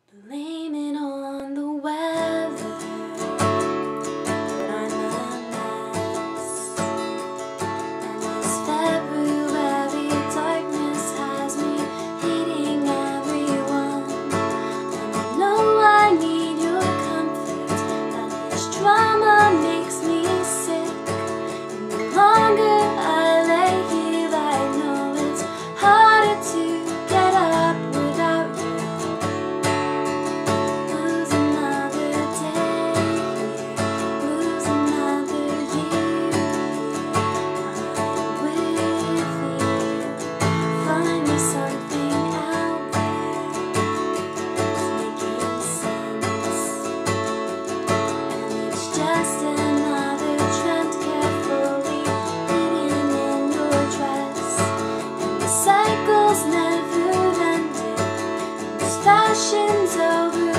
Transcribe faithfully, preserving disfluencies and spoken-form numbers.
Blaming on the weather, but I'm a mess. And this February darkness has me hating everyone. And I know I need your comfort, that this drama makes me sick. And the longer I lay here, I know it's harder to get up without you. Just another trend carefully hidden in your dress, and the cycle's never ending, and this fashion's over.